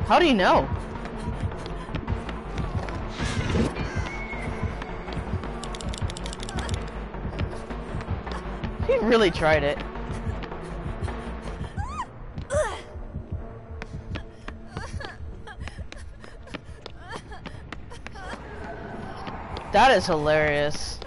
How do you know? He really tried it. That is hilarious.